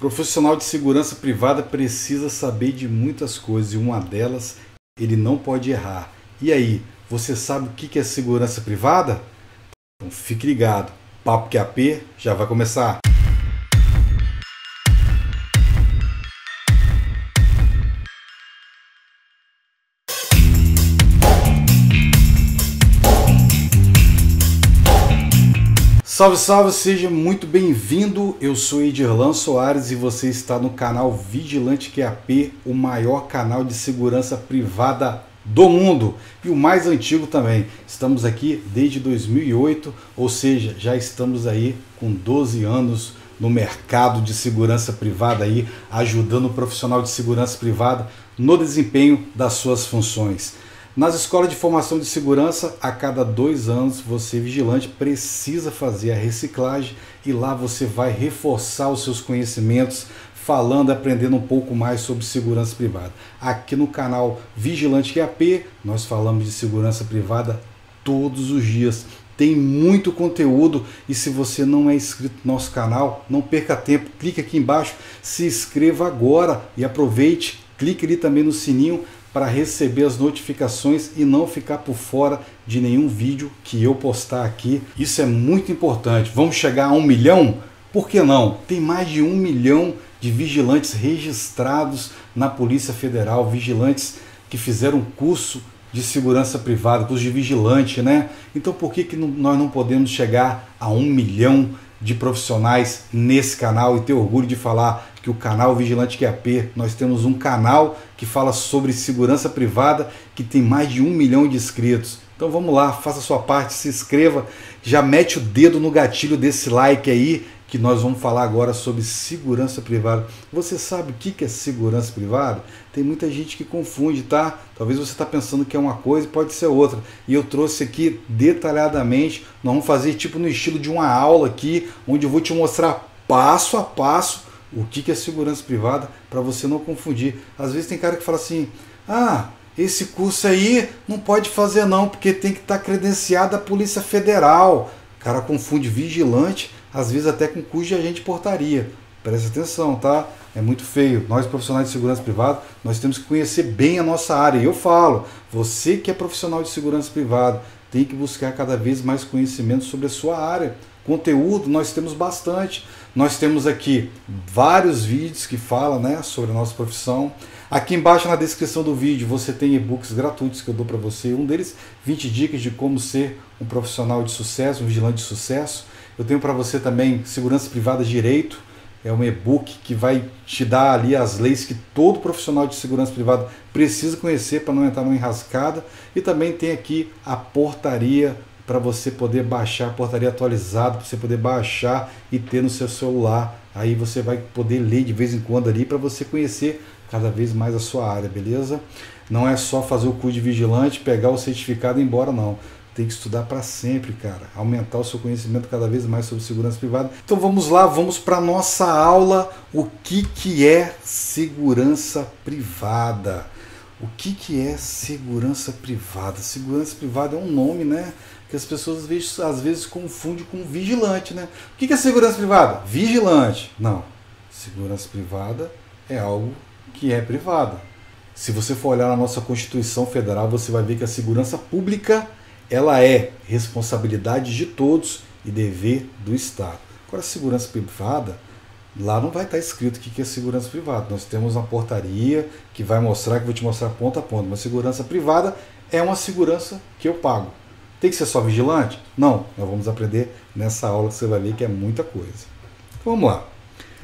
Profissional de segurança privada precisa saber de muitas coisas e uma delas, ele não pode errar. E aí, você sabe o que é segurança privada? Então fique ligado, Papo QAP já vai começar. Salve, salve, seja muito bem-vindo. Eu sou Edirlan Soares e você está no canal Vigilante QAP, o maior canal de segurança privada do mundo e o mais antigo também. Estamos aqui desde 2008, ou seja, já estamos aí com 12 anos no mercado de segurança privada aí, ajudando o profissional de segurança privada no desempenho das suas funções. Nas escolas de formação de segurança, a cada 2 anos, você, vigilante, precisa fazer a reciclagem e lá você vai reforçar os seus conhecimentos, falando, aprendendo um pouco mais sobre segurança privada. Aqui no canal Vigilante QAP, nós falamos de segurança privada todos os dias. Tem muito conteúdo e se você não é inscrito no nosso canal, não perca tempo, clique aqui embaixo, se inscreva agora e aproveite, clique ali também no sininho para receber as notificações e não ficar por fora de nenhum vídeo que eu postar aqui. Isso é muito importante. Vamos chegar a 1 milhão? Por que não? Tem mais de 1 milhão de vigilantes registrados na Polícia Federal, vigilantes que fizeram curso de segurança privada, curso de vigilante, né? Então por que nós não podemos chegar a 1 milhão de profissionais nesse canal e ter orgulho de falar que o canal Vigilante QAP, nós temos um canal que fala sobre segurança privada que tem mais de 1 milhão de inscritos. Então vamos lá, faça a sua parte, se inscreva, já mete o dedo no gatilho desse like aí, que nós vamos falar agora sobre segurança privada. Você sabe o que é segurança privada? Tem muita gente que confunde, tá? Talvez você está pensando que é uma coisa e pode ser outra. E eu trouxe aqui detalhadamente, nós vamos fazer tipo no estilo de uma aula aqui, onde eu vou te mostrar passo a passo o que é segurança privada, para você não confundir. Às vezes tem cara que fala assim, esse curso aí não pode fazer não, porque tem que estar credenciado à Polícia Federal. O cara confunde vigilante, às vezes até com curso de agente de portaria. Presta atenção, tá? É muito feio. Nós, profissionais de segurança privada, nós temos que conhecer bem a nossa área. E eu falo, você que é profissional de segurança privada, tem que buscar cada vez mais conhecimento sobre a sua área. Conteúdo nós temos bastante. Nós temos aqui vários vídeos que falam, né, sobre a nossa profissão. Aqui embaixo na descrição do vídeo você tem e-books gratuitos que eu dou para você. Um deles, 20 dicas de como ser um profissional de sucesso, um vigilante de sucesso. Eu tenho para você também Segurança Privada Direito. É um e-book que vai te dar ali as leis que todo profissional de segurança privada precisa conhecer para não entrar numa enrascada. E também tem aqui a portaria para você poder baixar, a portaria atualizada, para você poder baixar e ter no seu celular. Aí você vai poder ler de vez em quando ali para você conhecer cada vez mais a sua área, beleza? Não é só fazer o curso de vigilante, pegar o certificado e ir embora, não. Tem que estudar para sempre, cara. Aumentar o seu conhecimento cada vez mais sobre segurança privada. Então vamos lá, vamos para a nossa aula. O que é segurança privada? O que é segurança privada? Segurança privada é um nome, né? Que as pessoas às vezes confundem com vigilante, né? O que é segurança privada? Vigilante. Não. Segurança privada é algo que é privada. Se você for olhar na nossa Constituição Federal, você vai ver que a segurança pública ela é responsabilidade de todos e dever do Estado. Agora, a segurança privada, lá não vai estar escrito o que é segurança privada. Nós temos uma portaria que vai mostrar, que eu vou te mostrar ponto a ponto. Mas segurança privada é uma segurança que eu pago. Tem que ser só vigilante? Não. Nós vamos aprender nessa aula que você vai ver que é muita coisa. Então, vamos lá.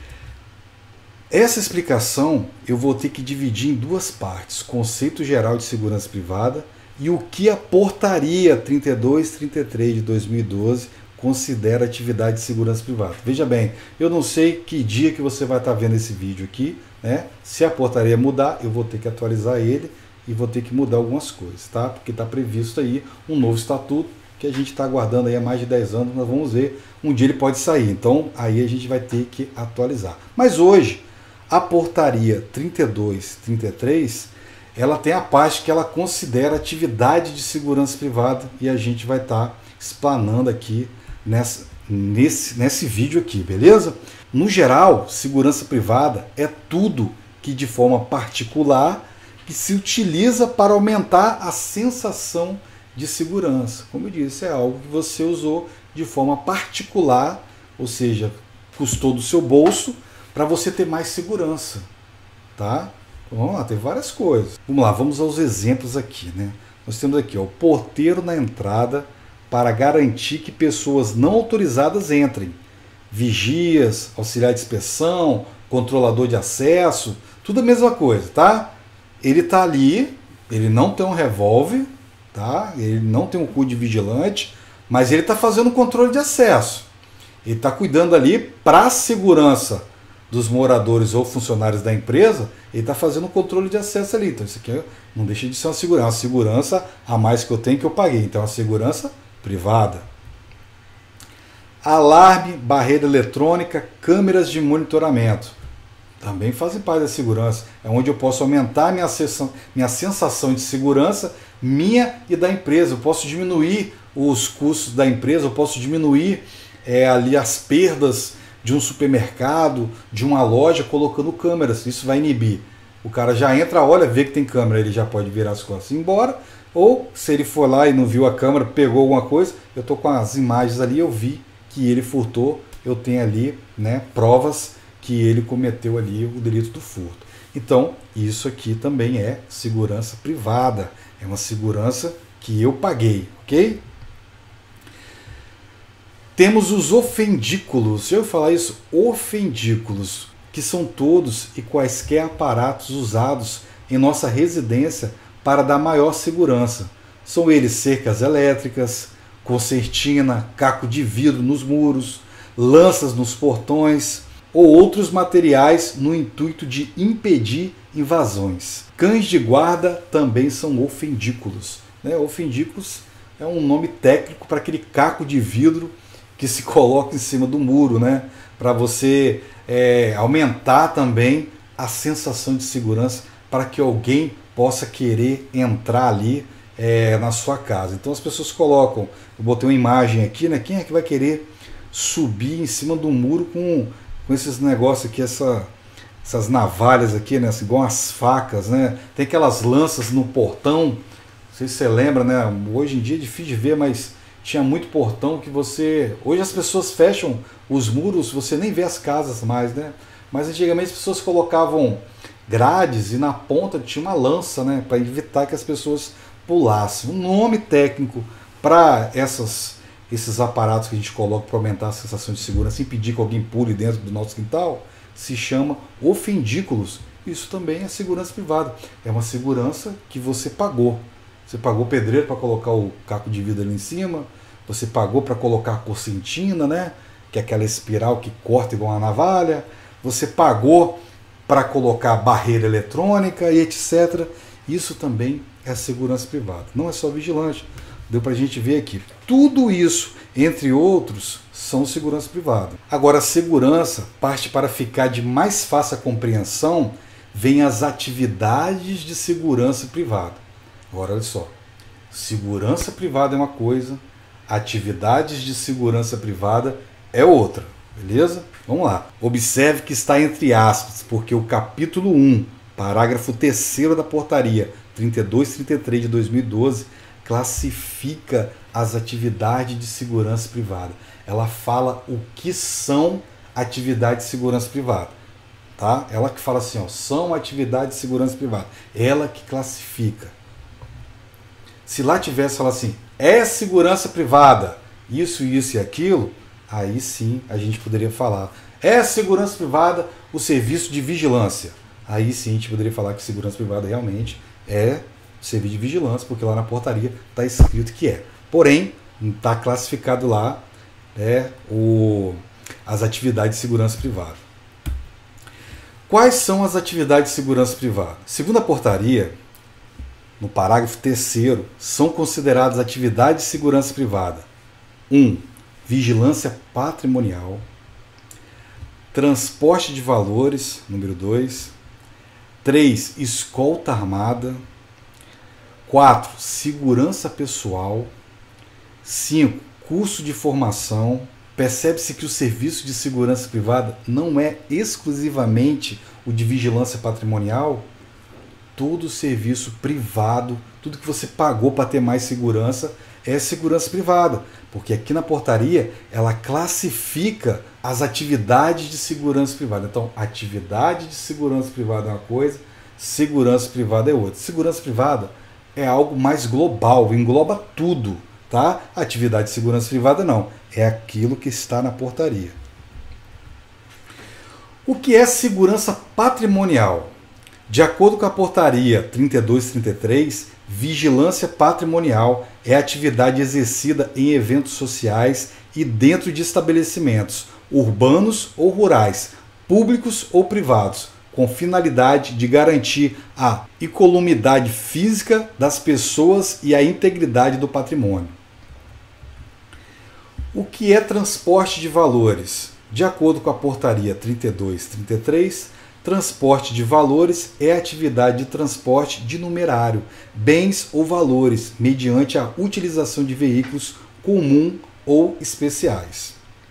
Essa explicação eu vou ter que dividir em 2 partes. Conceito geral de segurança privada e o que a portaria 3233 de 2012 considera atividade de segurança privada. Veja bem, eu não sei que dia que você vai estar vendo esse vídeo aqui, né? Se a portaria mudar, eu vou ter que atualizar ele e vou ter que mudar algumas coisas, tá? Porque está previsto aí um novo estatuto que a gente está aguardando aí há mais de 10 anos, nós vamos ver, um dia ele pode sair, então aí a gente vai ter que atualizar. Mas hoje, a portaria 3233, ela tem a parte que ela considera atividade de segurança privada e a gente vai estar explanando aqui nesse vídeo aqui, beleza? No geral, segurança privada é tudo que de forma particular que se utiliza para aumentar a sensação de segurança. Como eu disse, é algo que você usou de forma particular, ou seja, custou do seu bolso para você ter mais segurança, tá? Então, vamos lá, tem várias coisas. Vamos lá, vamos aos exemplos aqui, né? Nós temos aqui, ó, o porteiro na entrada para garantir que pessoas não autorizadas entrem. Vigias, auxiliar de inspeção, controlador de acesso, tudo a mesma coisa, tá? Ele tá ali, ele não tem um revólver, tá? Ele não tem um cu de vigilante, mas ele está fazendo controle de acesso. Ele está cuidando ali para a segurança dos moradores ou funcionários da empresa, ele está fazendo um controle de acesso ali. Então isso aqui não deixa de ser uma segurança a mais que eu tenho que eu paguei. Então é uma segurança privada. Alarme, barreira eletrônica, câmeras de monitoramento. Também fazem parte da segurança. É onde eu posso aumentar minha sensação de segurança, minha e da empresa. Eu posso diminuir os custos da empresa, eu posso diminuir ali as perdas de um supermercado, de uma loja, colocando câmeras. Isso vai inibir. O cara já entra, olha, vê que tem câmera, ele já pode virar as costas e ir embora. Ou se ele for lá e não viu a câmera, pegou alguma coisa, eu estou com as imagens ali, eu vi que ele furtou, eu tenho ali, né, provas que ele cometeu ali o delito do furto. Então, isso aqui também é segurança privada. É uma segurança que eu paguei, ok? Temos os ofendículos. Já ouviu falar isso? Ofendículos, que são todos e quaisquer aparatos usados em nossa residência para dar maior segurança. São eles cercas elétricas, concertina, caco de vidro nos muros, lanças nos portões ou outros materiais no intuito de impedir invasões. Cães de guarda também são ofendículos, né? Ofendículos é um nome técnico para aquele caco de vidro que se coloca em cima do muro, né? Para você aumentar também a sensação de segurança para que alguém possa querer entrar ali na sua casa. Então as pessoas colocam, eu botei uma imagem aqui, né? Quem é que vai querer subir em cima do muro com esses negócios aqui, essas navalhas aqui, né? Igual as facas, né? Tem aquelas lanças no portão, não sei se você lembra, né? Hoje em dia é difícil de ver, mas tinha muito portão que você... Hoje as pessoas fecham os muros, você nem vê as casas mais, né? Mas antigamente as pessoas colocavam grades e na ponta tinha uma lança, né? Para evitar que as pessoas pulassem. Um nome técnico para esses aparatos que a gente coloca para aumentar a sensação de segurança, impedir que alguém pule dentro do nosso quintal, se chama ofendículos. Isso também é segurança privada. É uma segurança que você pagou. Você pagou o pedreiro para colocar o caco de vidro ali em cima, você pagou para colocar a corcentina, né? Que é aquela espiral que corta igual uma navalha, você pagou para colocar barreira eletrônica e etc. Isso também é segurança privada. Não é só vigilante. Deu para a gente ver aqui. Tudo isso, entre outros, são segurança privada. Agora, a segurança parte para ficar de mais fácil compreensão, vem as atividades de segurança privada. Agora, olha só. Segurança privada é uma coisa, atividades de segurança privada é outra. Beleza? Vamos lá. Observe que está entre aspas, porque o capítulo 1, parágrafo 3º da portaria 3233 de 2012, classifica as atividades de segurança privada. Ela fala o que são atividades de segurança privada. Tá? Ela que fala assim, ó, são atividades de segurança privada. Ela que classifica. Se lá tivesse falado assim, é segurança privada, isso e aquilo, aí sim a gente poderia falar. É segurança privada o serviço de vigilância. Aí sim a gente poderia falar que segurança privada realmente é serviço de vigilância, porque lá na portaria está escrito que é. Porém, está classificado lá as atividades de segurança privada. Quais são as atividades de segurança privada? Segundo a portaria, no parágrafo 3º, são consideradas atividades de segurança privada. 1. Vigilância patrimonial. Transporte de valores, número 2. 3. Escolta armada. 4. Segurança pessoal. 5. Curso de formação. Percebe-se que o serviço de segurança privada não é exclusivamente o de vigilância patrimonial. Todo serviço privado, tudo que você pagou para ter mais segurança, é segurança privada. Porque aqui na portaria, ela classifica as atividades de segurança privada. Então, atividade de segurança privada é uma coisa, segurança privada é outra. Segurança privada é algo mais global, engloba tudo. Tá? Atividade de segurança privada não, é aquilo que está na portaria. O que é segurança patrimonial? De acordo com a portaria 3233, vigilância patrimonial é atividade exercida em eventos sociais e dentro de estabelecimentos urbanos ou rurais, públicos ou privados, com finalidade de garantir a incolumidade física das pessoas e a integridade do patrimônio. O que é transporte de valores? De acordo com a portaria 3233, transporte de valores é atividade de transporte de numerário, bens ou valores, mediante a utilização de veículos comum ou especiais.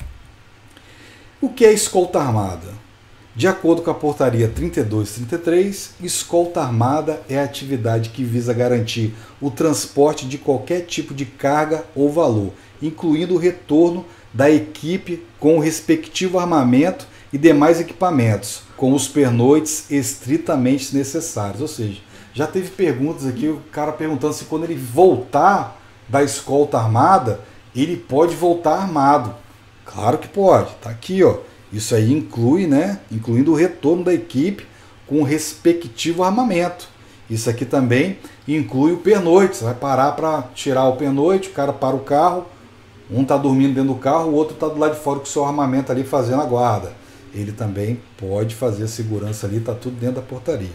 O que é escolta armada? De acordo com a portaria 3233, escolta armada é a atividade que visa garantir o transporte de qualquer tipo de carga ou valor, incluindo o retorno da equipe com o respectivo armamento e demais equipamentos, com os pernoites estritamente necessários. Ou seja, já teve perguntas aqui, o cara perguntando se quando ele voltar da escolta armada, ele pode voltar armado. Claro que pode, tá aqui, ó. Isso aí inclui, né, incluindo o retorno da equipe com o respectivo armamento. Isso aqui também inclui o pernoite. Você vai parar para tirar o pernoite, o cara para o carro, um está dormindo dentro do carro, o outro está do lado de fora com o seu armamento ali fazendo a guarda. Ele também pode fazer a segurança ali, está tudo dentro da portaria.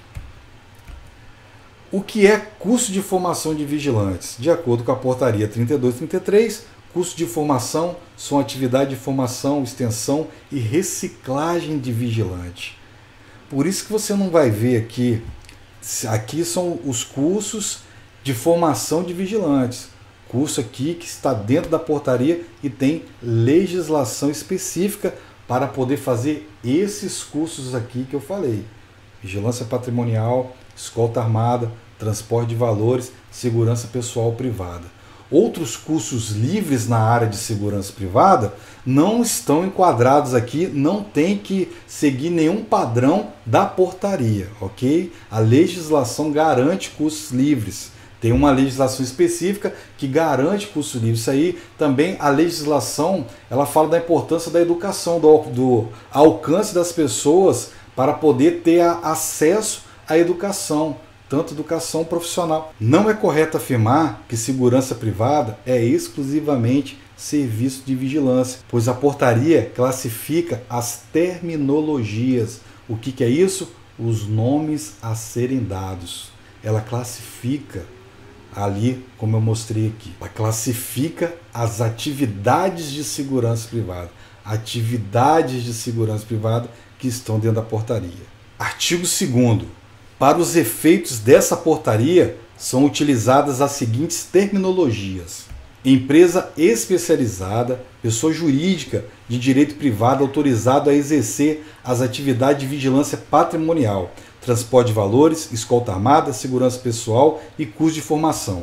O que é curso de formação de vigilantes? De acordo com a portaria 3233, curso de formação são atividade de formação, extensão e reciclagem de vigilante. Por isso que você não vai ver aqui, aqui são os cursos de formação de vigilantes. Curso aqui que está dentro da portaria e tem legislação específica para poder fazer esses cursos aqui que eu falei. Vigilância patrimonial, escolta armada, transporte de valores, segurança pessoal privada. Outros cursos livres na área de segurança privada não estão enquadrados aqui, não tem que seguir nenhum padrão da portaria, ok? A legislação garante cursos livres. Tem uma legislação específica que garante curso livre. Isso aí também, a legislação, ela fala da importância da educação, do alcance das pessoas para poder ter acesso à educação, tanto educação profissional. Não é correto afirmar que segurança privada é exclusivamente serviço de vigilância, pois a portaria classifica as terminologias. O que é isso? Os nomes a serem dados. Ela classifica ali, como eu mostrei aqui, ela classifica as atividades de segurança privada. Atividades de segurança privada que estão dentro da portaria. Artigo 2º. Para os efeitos dessa portaria, são utilizadas as seguintes terminologias: empresa especializada, pessoa jurídica de direito privado autorizado a exercer as atividades de vigilância patrimonial, transporte de valores, escolta armada, segurança pessoal e curso de formação.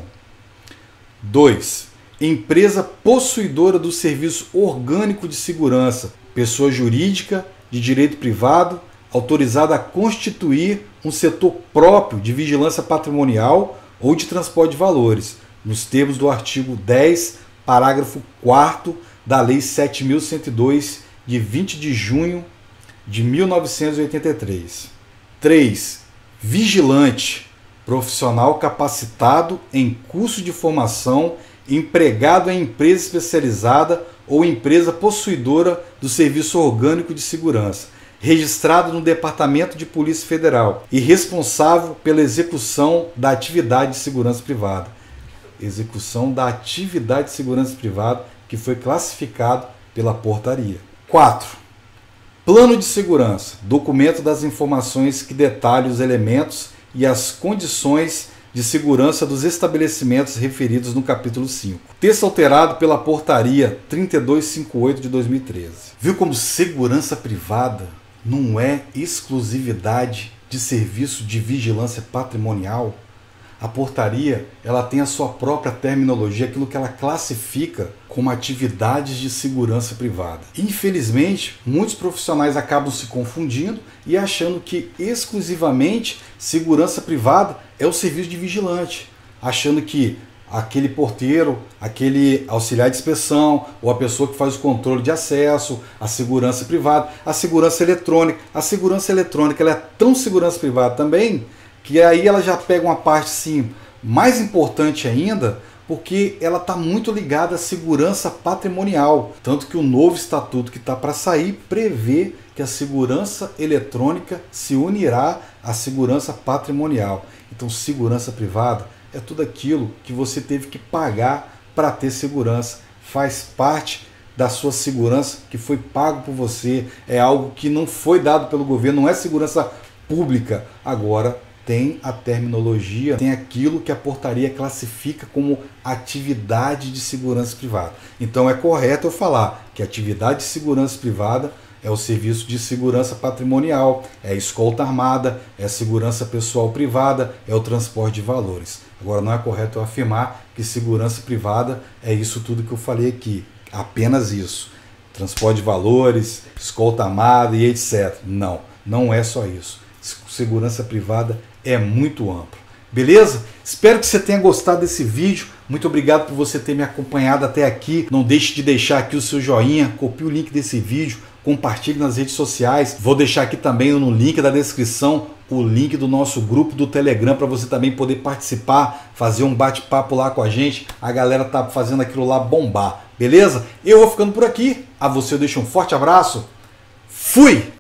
2. Empresa possuidora do serviço orgânico de segurança, pessoa jurídica de direito privado autorizada a constituir um setor próprio de vigilância patrimonial ou de transporte de valores, nos termos do artigo 10, parágrafo 4º da Lei 7.102, de 20 de junho de 1983. 3. Vigilante, profissional capacitado em curso de formação, empregado em empresa especializada ou empresa possuidora do serviço orgânico de segurança, registrado no Departamento de Polícia Federal e responsável pela execução da atividade de segurança privada. Execução da atividade de segurança privada que foi classificado pela portaria. 4. Plano de segurança, documento das informações que detalha os elementos e as condições de segurança dos estabelecimentos referidos no capítulo 5. Texto alterado pela portaria 3258 de 2013. Viu como segurança privada não é exclusividade de serviço de vigilância patrimonial? A portaria, ela tem a sua própria terminologia, aquilo que ela classifica como atividades de segurança privada. Infelizmente, muitos profissionais acabam se confundindo e achando que exclusivamente segurança privada é o serviço de vigilante, achando que aquele porteiro, aquele auxiliar de inspeção, ou a pessoa que faz o controle de acesso, a segurança privada, a segurança eletrônica. A segurança eletrônica, ela é tão segurança privada também, que aí ela já pega uma parte sim, mais importante ainda, porque ela está muito ligada à segurança patrimonial. Tanto que o novo estatuto que está para sair prevê que a segurança eletrônica se unirá à segurança patrimonial. Então, segurança privada é tudo aquilo que você teve que pagar para ter segurança. Faz parte da sua segurança, que foi pago por você. É algo que não foi dado pelo governo, não é segurança pública. Agora, tem a terminologia, tem aquilo que a portaria classifica como atividade de segurança privada. Então é correto eu falar que atividade de segurança privada é o serviço de segurança patrimonial, é a escolta armada, é a segurança pessoal privada, é o transporte de valores. Agora não é correto eu afirmar que segurança privada é isso tudo que eu falei aqui, apenas isso. Transporte de valores, escolta armada e etc. Não, não é só isso. Segurança privada é muito amplo. Beleza? Espero que você tenha gostado desse vídeo. Muito obrigado por você ter me acompanhado até aqui. Não deixe de deixar aqui o seu joinha, copie o link desse vídeo, compartilhe nas redes sociais. Vou deixar aqui também no link da descrição o link do nosso grupo do Telegram para você também poder participar, fazer um bate-papo lá com a gente. A galera tá fazendo aquilo lá bombar. Beleza? Eu vou ficando por aqui. A você eu deixo um forte abraço. Fui!